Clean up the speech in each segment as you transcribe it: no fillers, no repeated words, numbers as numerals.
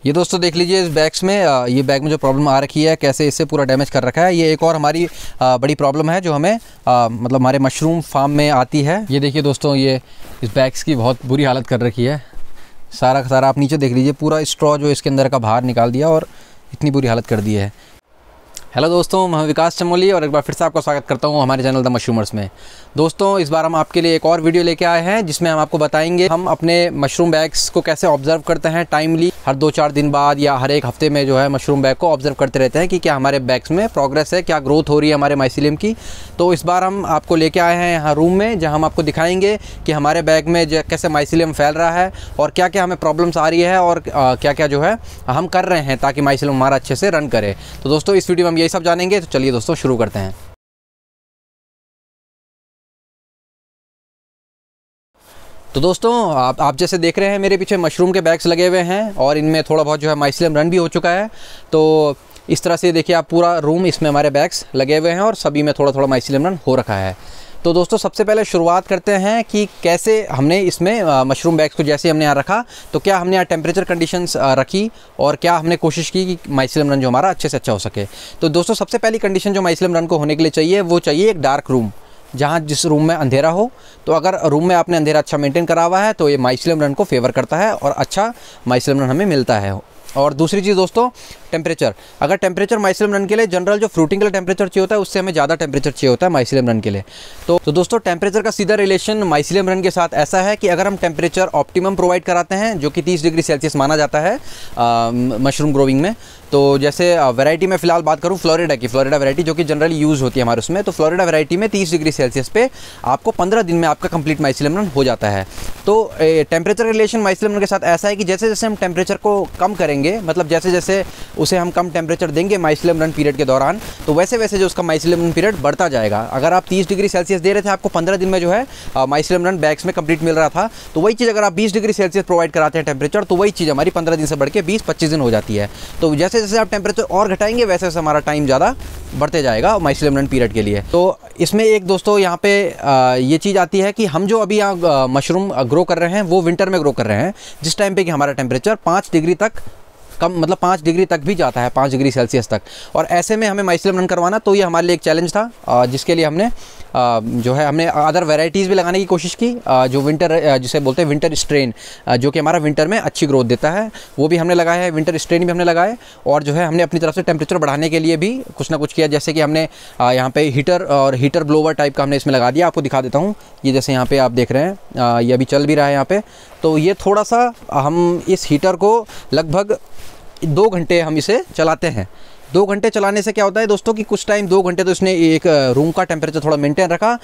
ये दोस्तों देख लीजिए इस बैग्स में ये बैग में जो प्रॉब्लम आ रखी है, कैसे इससे पूरा डैमेज कर रखा है। ये एक और हमारी बड़ी प्रॉब्लम है जो हमें मतलब हमारे मशरूम फार्म में आती है। ये देखिए दोस्तों, ये इस बैग्स की बहुत बुरी हालत कर रखी है। सारा का सारा आप नीचे देख लीजिए, पूरा स्ट्रॉ जो इसके अंदर का बाहर निकाल दिया और इतनी बुरी हालत कर दी है। हेलो दोस्तों, मैं विकास चमोली और एक बार फिर से आपका स्वागत करता हूं हमारे चैनल द मशरूमर्स में। दोस्तों इस बार हम आपके लिए एक और वीडियो लेके आए हैं जिसमें हम आपको बताएंगे हम अपने मशरूम बैग्स को कैसे ऑब्जर्व करते हैं टाइमली। हर 2-4 दिन बाद या हर एक हफ्ते में जो है मशरूम बैग को ऑब्जर्व करते रहते हैं कि क्या हमारे बैग्स में प्रोग्रेस है, क्या ग्रोथ हो रही है हमारे माइसीलियम की। तो इस बार हम आपको लेके आए हैं यहाँ रूम में, जहाँ हम आपको दिखाएंगे कि हमारे बैग में कैसे माइसीलियम फैल रहा है और क्या क्या हमें प्रॉब्लम्स आ रही है और क्या क्या जो है हम कर रहे हैं ताकि माइसीलियम हमारा अच्छे से रन करे। तो दोस्तों इस वीडियो में हम यही सब जानेंगे। तो चलिए दोस्तों शुरू करते हैं। तो दोस्तों आप जैसे देख रहे हैं मेरे पीछे मशरूम के बैग्स लगे हुए हैं और इनमें थोड़ा बहुत जो है माइसीलियम रन भी हो चुका है। तो इस तरह से देखिए आप पूरा रूम इसमें हमारे बैग्स लगे हुए हैं और सभी में थोड़ा थोड़ा माइसीलियम रन हो रखा है। तो दोस्तों सबसे पहले शुरुआत करते हैं कि कैसे हमने इसमें मशरूम बैग्स को जैसे हमने यहाँ रखा तो क्या हमने यहाँ टेम्परेचर कंडीशंस रखी और क्या हमने कोशिश की कि माइसीलियम रन जो हमारा अच्छे से अच्छा हो सके। तो दोस्तों सबसे पहली कंडीशन जो माइसीलियम रन को होने के लिए चाहिए वो चाहिए एक डार्क रूम, जहाँ जिस रूम में अंधेरा हो। तो अगर रूम में आपने अंधेरा अच्छा मेंटेन करा हुआ है तो ये माइसीलियम रन को फेवर करता है और अच्छा माइसीलियम रन हमें मिलता है। और दूसरी चीज़ दोस्तों टेम्परेचर, अगर टेम्परेचर माइसीलियम रन के लिए जनरल जो फ्रूटिंग के लिए टेम्परेचर चाहिए होता है उससे हमें ज़्यादा टेम्परेचर चाहिए होता है माइसीलियम रन के लिए। तो दोस्तों टेम्परेचर का सीधा रिलेशन माइसीलियम रन के साथ ऐसा है कि अगर हम टेम्परेचर ऑप्टिमम प्रोवाइड कराते हैं जो कि 30 डिग्री सेल्सियस माना जाता है मशरूम ग्रोविंग में। तो जैसे वैरायटी में फ़िलहाल बात करूँ फ्लोरिडा की, फ्लोरिडा वैरायटी जो कि जनरली यूज़ होती है हमारे उसमें, तो फ्लोरिडा वैरायटी में 30 डिग्री सेल्सियस पे आपको 15 दिन में आपका कंप्लीट माइसीलियम रन हो जाता है। तो टेम्परेचर रिलेशन माइसीलियम रन के साथ ऐसा है कि जैसे जैसे हम टेम्परेचर को कम करेंगे, मतलब जैसे जैसे उसे हम कम टेम्परेचर देंगे माइसीलियम रन पीरियड के दौरान, तो वैसे वैसे जो उसका माइसीलियम रन पीरियड बढ़ता जाएगा। अगर आप 30 डिग्री सेल्सियस दे रहे थे, आपको 15 दिन में जो है माइसीलियम रन बैग्स में कंप्लीट मिल रहा था, तो वही चीज़ अगर आप 20 डिग्री सेल्सियस प्रोवाइड कराते हैं टेम्परेचर, तो वही चीज़ हमारी 15 दिन से बढ़ के 20-25 दिन हो जाती है। तो जैसे जैसे आप टेम्परेचर और घटाएंगे वैसे वैसे हमारा टाइम ज़्यादा बढ़ते जाएगा माइसीलियम रन पीरियड के लिए। तो इसमें एक दोस्तों यहाँ पे ये चीज़ आती है कि हम जो अभी यहाँ मशरूम ग्रो कर रहे हैं वो विंटर में ग्रो कर रहे हैं, जिस टाइम पे कि हमारा टेम्परेचर 5 डिग्री तक कम, मतलब 5 डिग्री तक भी जाता है, 5 डिग्री सेल्सियस तक। और ऐसे में हमें माइसीलियम रन करवाना, तो ये हमारे लिए एक चैलेंज था जिसके लिए हमने जो है हमने अदर वेराइटीज़ भी लगाने की कोशिश की, जो विंटर जिसे बोलते हैं विंटर स्ट्रेन, जो कि हमारा विंटर में अच्छी ग्रोथ देता है, वो भी हमने लगाया है। विंटर स्ट्रेन भी हमने लगाए और जो है हमने अपनी तरफ से टेम्परेचर बढ़ाने के लिए भी कुछ ना कुछ किया। जैसे कि हमने यहाँ पे हीटर और हीटर ब्लोवर टाइप का हमने इसमें लगा दिया। आपको दिखा देता हूँ, ये जैसे यहाँ पे आप देख रहे हैं ये अभी चल भी रहा है यहाँ पे। तो ये थोड़ा सा हम इस हीटर को लगभग 2 घंटे हम इसे चलाते हैं। 2 घंटे चलाने से क्या होता है दोस्तों कि कुछ टाइम 2 घंटे तो इसने एक रूम का टेम्परेचर थोड़ा मेंटेन रखा।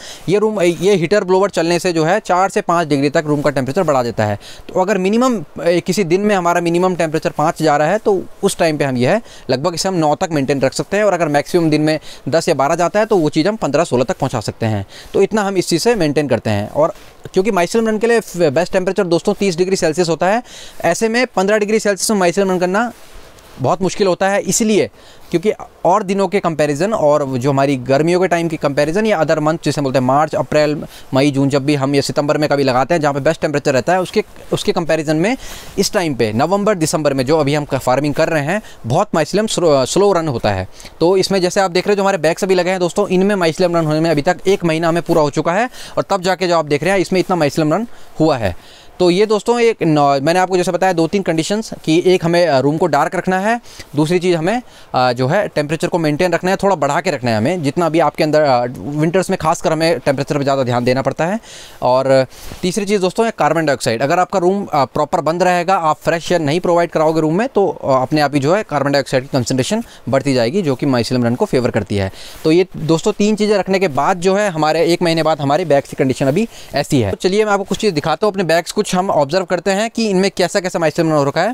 ये हीटर ब्लोवर चलने से जो है 4 से 5 डिग्री तक रूम का टेम्परेचर बढ़ा देता है। तो अगर मिनिमम किसी दिन में हमारा मिनिमम टेम्परेचर 5 जा रहा है तो उस टाइम पे हम ये है लगभग इसे हम 9 तक मेंटेन रख सकते हैं। और अगर मैक्सिमम दिन में 10 या 12 जाता है तो वो चीज़ हम 15-16 तक पहुँचा सकते हैं। तो इतना हम इस चीज़ से मेंटेन करते हैं। और क्योंकि माइसीलियम रन के लिए बेस्ट टेम्परेचर दोस्तों 30 डिग्री सेल्सियस होता है, ऐसे में 15 डिग्री सेल्सियस में माइसीलियम रन करना बहुत मुश्किल होता है। इसलिए क्योंकि और दिनों के कंपैरिजन और जो हमारी गर्मियों के टाइम की कंपैरिजन या अदर मंथ जिसे बोलते हैं मार्च, अप्रैल, मई, जून, जब भी हम ये सितंबर में कभी लगाते हैं जहाँ पे बेस्ट टेम्परेचर रहता है, उसके कंपैरिजन में इस टाइम पे नवंबर दिसंबर में जो अभी हम फार्मिंग कर रहे हैं बहुत माइसीलियम स्लो रन होता है। तो इसमें जैसे आप देख रहे हैं जो हमारे बैग्स अभी लगे हैं दोस्तों, इनमें माइसीलियम रन होने में अभी तक 1 महीना हमें पूरा हो चुका है और तब जाके जो आप देख रहे हैं इसमें इतना माइसीलियम रन हुआ है। तो ये दोस्तों एक मैंने आपको जैसे बताया 2-3 कंडीशंस कि एक हमें रूम को डार्क रखना है, दूसरी चीज़ हमें जो है टेम्परेचर को मेंटेन रखना है, थोड़ा बढ़ा के रखना है हमें, जितना भी आपके अंदर विंटर्स में खासकर हमें टेम्परेचर पर ज़्यादा ध्यान देना पड़ता है। और तीसरी चीज़ दोस्तों है कार्बन डाइऑक्साइड। अगर आपका रूम प्रॉपर बंद रहेगा, आप फ्रेश एयर नहीं प्रोवाइड कराओगे रूम में, तो अपने आप ही जो है कार्बन डाइऑक्साइड की कंसनट्रेशन बढ़ती जाएगी जो कि माइसीलियम रन को फेवर करती है। तो ये दोस्तों 3 चीज़ें रखने के बाद जो है हमारे 1 महीने बाद हमारे बैग्स की कंडीशन अभी ऐसी है। तो चलिए मैं आपको कुछ चीज़ दिखाता हूँ अपने बैग्स, कुछ हम ऑब्जर्व करते हैं कि इनमें कैसा कैसा माइसीलियम रन हो रखा है।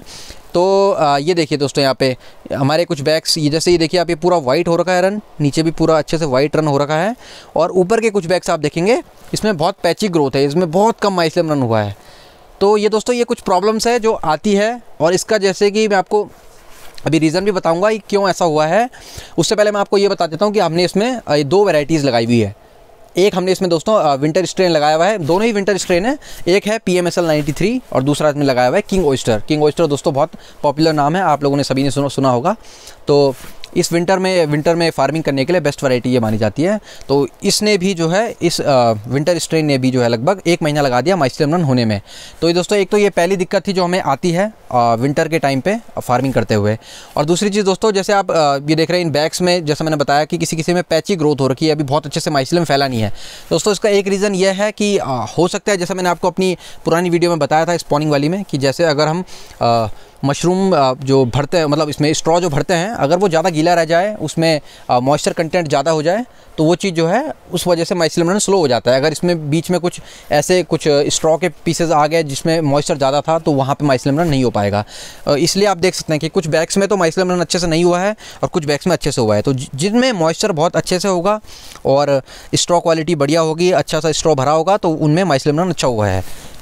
तो ये देखिए दोस्तों यहाँ पे हमारे कुछ बैग्स, ये जैसे ये देखिए आप, ये पूरा वाइट हो रखा है रन, नीचे भी पूरा अच्छे से वाइट रन हो रखा है। और ऊपर के कुछ बैग्स आप देखेंगे इसमें बहुत पैची ग्रोथ है, इसमें बहुत कम माइसीलियम रन हुआ है। तो ये दोस्तों ये कुछ प्रॉब्लम्स है जो आती है और इसका जैसे कि मैं आपको अभी रीज़न भी बताऊँगा कि क्यों ऐसा हुआ है। उससे पहले मैं आपको ये बता देता हूँ कि हमने इसमें 2 वैरायटीज़ लगाई हुई है। एक हमने इसमें दोस्तों विंटर स्ट्रेन लगाया हुआ है, दोनों ही विंटर स्ट्रेन है। एक है PMSL 93 और दूसरा इसमें लगाया हुआ है किंग ओयस्टर। किंग ओयस्टर दोस्तों बहुत पॉपुलर नाम है, आप लोगों ने सभी ने सुना होगा। तो इस विंटर में फार्मिंग करने के लिए बेस्ट वैरायटी ये मानी जाती है। तो इसने भी जो है इस विंटर स्ट्रेन ने भी जो है लगभग 1 महीना लगा दिया माइसिलियम रन होने में। तो ये दोस्तों एक तो ये पहली दिक्कत थी जो हमें आती है विंटर के टाइम पे फार्मिंग करते हुए। और दूसरी चीज़ दोस्तों, जैसे आप ये देख रहे हैं इन बैग्स में, जैसा मैंने बताया कि किसी में पैची ग्रोथ हो रखी है, अभी बहुत अच्छे से माइसिलियम फैला नहीं है। दोस्तों इसका एक रीज़न ये है कि हो सकता है, जैसा मैंने आपको अपनी पुरानी वीडियो में बताया था स्पॉनिंग वाली में, कि जैसे अगर हम मशरूम जो भरते हैं, मतलब इसमें स्ट्रॉ जो भरते हैं, अगर वो ज़्यादा गीला रह जाए, उसमें मॉइस्चर कंटेंट ज़्यादा हो जाए, तो वो चीज़ जो है उस वजह से माइसिलियम रन स्लो हो जाता है। अगर इसमें बीच में कुछ स्ट्रॉ के पीसेज आ गए जिसमें मॉइस्चर ज़्यादा था, तो वहाँ पे माइसिलियम रन नहीं हो पाएगा। इसलिए आप देख सकते हैं कि कुछ बैग्स में तो माइसिलियम रन अच्छे से नहीं हुआ है और कुछ बैग्स में अच्छे से हुआ है। तो जिनमें मॉइस्चर बहुत अच्छे से होगा और स्ट्रॉ क्वालिटी बढ़िया होगी, अच्छा सा स्ट्रॉ भरा होगा, तो उनमें माइसिलियम रन अच्छा हुआ है।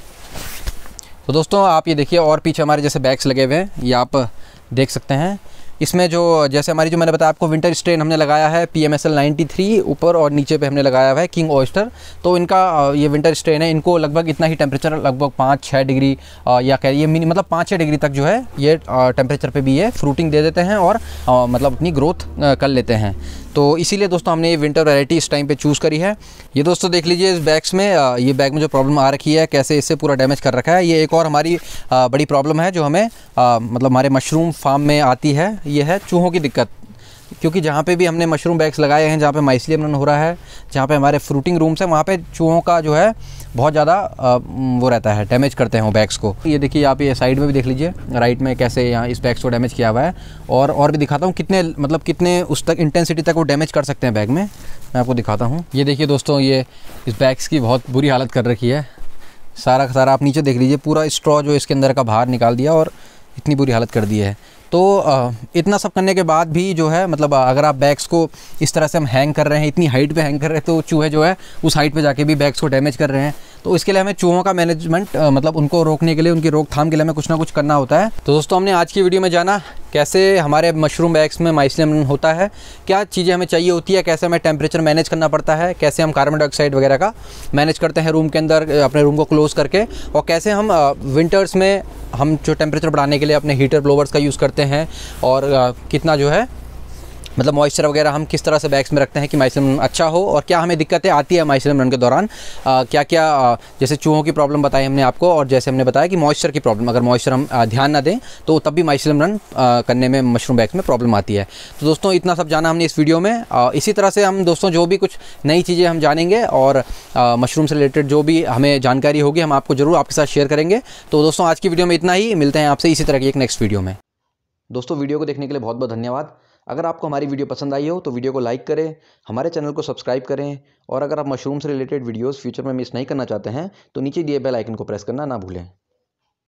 तो दोस्तों आप ये देखिए, और पीछे हमारे जैसे बैग्स लगे हुए हैं, ये आप देख सकते हैं। इसमें जो जैसे हमारी जो मैंने बताया आपको विंटर स्ट्रेन हमने लगाया है PMSL 93 ऊपर, और नीचे पे हमने लगाया हुआ है किंग ओयस्टर। तो इनका ये विंटर स्ट्रेन है, इनको लगभग इतना ही टेम्परेचर, लगभग 5-6 डिग्री या कहिए मतलब 5-6 डिग्री तक जो है ये टेम्परेचर पे भी ये फ्रूटिंग दे देते हैं और मतलब अपनी ग्रोथ कर लेते हैं। तो इसीलिए दोस्तों हमने ये विंटर वैरायटी इस टाइम पे चूज़ करी है। ये दोस्तों देख लीजिए इस बैग्स में, ये बैग में जो प्रॉब्लम आ रखी है, कैसे इससे पूरा डैमेज कर रखा है। ये एक और हमारी बड़ी प्रॉब्लम है जो हमें मतलब हमारे मशरूम फार्म में आती है, ये है चूहों की दिक्कत। क्योंकि जहाँ पे भी हमने मशरूम बैग्स लगाए हैं, जहाँ पे माइसिलियम रन हो रहा है, जहाँ पे हमारे फ्रूटिंग रूम्स हैं, वहाँ पे चूहों का जो है बहुत ज़्यादा वो रहता है, डैमेज करते हैं वो बैग्स को। ये देखिए आप ये साइड में भी देख लीजिए राइट में कैसे यहाँ इस बैग्स को डैमेज किया हुआ है। और भी दिखाता हूँ कितने उस तक इंटेंसिटी तक वो डैमेज कर सकते हैं बैग में, मैं आपको दिखाता हूँ। ये देखिए दोस्तों, ये इस बैग्स की बहुत बुरी हालत कर रखी है। सारा का सारा आप नीचे देख लीजिए, पूरा स्ट्रॉ जो इसके अंदर का बाहर निकाल दिया और इतनी बुरी हालत कर दी है। तो इतना सब करने के बाद भी जो है, मतलब अगर आप बैग्स को इस तरह से हम हैंग कर रहे हैं, इतनी हाइट पे हैंग कर रहे हैं, तो चूहे जो है उस हाइट पे जाके भी बैग्स को डैमेज कर रहे हैं। तो इसके लिए हमें चूहों का मैनेजमेंट, मतलब उनको रोकने के लिए, उनकी रोकथाम के लिए हमें कुछ ना कुछ करना होता है। तो दोस्तों हमने आज की वीडियो में जाना कैसे हमारे मशरूम बैग्स में माइसिलियम रन होता है, क्या चीज़ें हमें चाहिए होती है, कैसे हमें टेम्परेचर मैनेज करना पड़ता है, कैसे हम कार्बन डाइऑक्साइड वगैरह का मैनेज करते हैं रूम के अंदर अपने रूम को क्लोज़ करके, और कैसे हम विंटर्स में हम जो टेम्परेचर बढ़ाने के लिए अपने हीटर ब्लोवर्स का यूज़ करते हैं, और कितना जो है मतलब मॉइस्चर वगैरह हम किस तरह से बैग्स में रखते हैं कि माइसिलियम रन अच्छा हो, और क्या हमें दिक्कतें आती है माइसिलियम रन के दौरान, क्या क्या जैसे चूहों की प्रॉब्लम बताई हमने आपको, और जैसे हमने बताया कि मॉइस्चर की प्रॉब्लम, अगर मॉइस्चर हम ध्यान ना दें तो तब भी माइसिलियम रन करने में मशरूम बैग्स में प्रॉब्लम आती है। तो दोस्तों इतना सब जाना हमने इस वीडियो में। इसी तरह से हम दोस्तों जो भी कुछ नई चीज़ें हम जानेंगे और मशरूम से रिलेटेड जो भी हमें जानकारी होगी, हम आपको ज़रूर आपके साथ शेयर करेंगे। तो दोस्तों आज की वीडियो में इतना ही, मिलते हैं आपसे इसी तरह की एक नेक्स्ट वीडियो में। दोस्तों वीडियो को देखने के लिए बहुत बहुत धन्यवाद। अगर आपको हमारी वीडियो पसंद आई हो तो वीडियो को लाइक करें, हमारे चैनल को सब्सक्राइब करें, और अगर आप मशरूम से रिलेटेड वीडियोस फ्यूचर में मिस नहीं करना चाहते हैं तो नीचे दिए बेल आइकन को प्रेस करना ना भूलें।